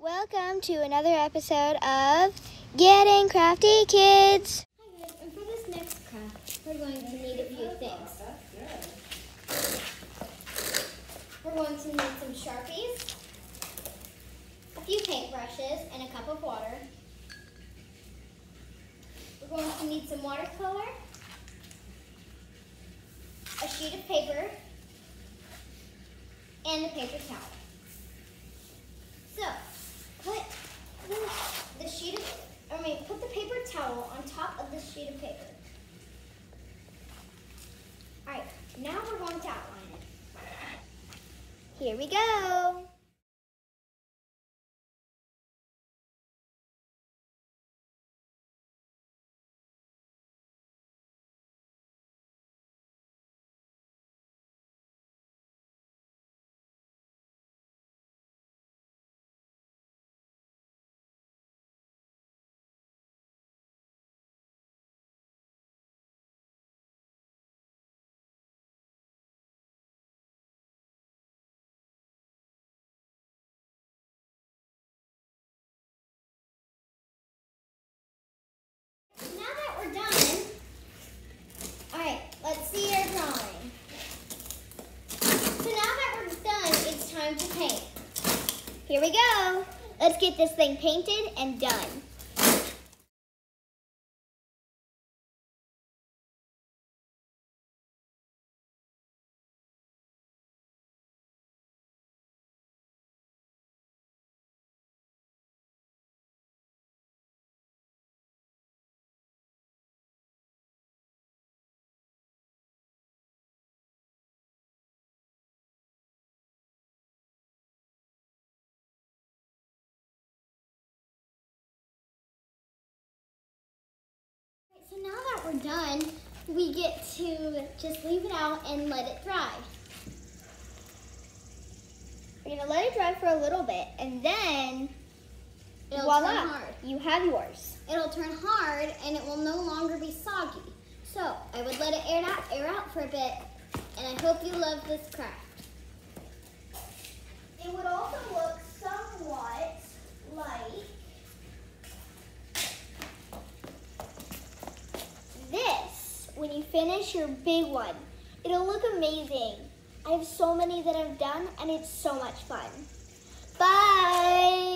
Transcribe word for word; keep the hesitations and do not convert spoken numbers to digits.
Welcome to another episode of Getting Crafty Kids. Hi guys, and for this next craft, we're going to need a few things. We're going to need some Sharpies, a few paintbrushes, and a cup of water. We're going to need some watercolor, a sheet of paper, and a paper towel. So, put the, the sheet of, I mean, put the paper towel on top of the sheet of paper. All right, now we're going to outline it. Here we go. Now that we're done, all right, let's see our drawing. So now that we're done, it's time to paint. Here we go. Let's get this thing painted and done. So now that we're done, we get to just leave it out and let it dry. We're gonna let it dry for a little bit, and then It'll voila, turn hard. you have yours. It'll turn hard and it will no longer be soggy. So I would let it air out, air out for a bit, and I hope you love this craft. It would also look somewhat like this when you finish your big one. It'll look amazing. I have so many that I've done, and it's so much fun. Bye!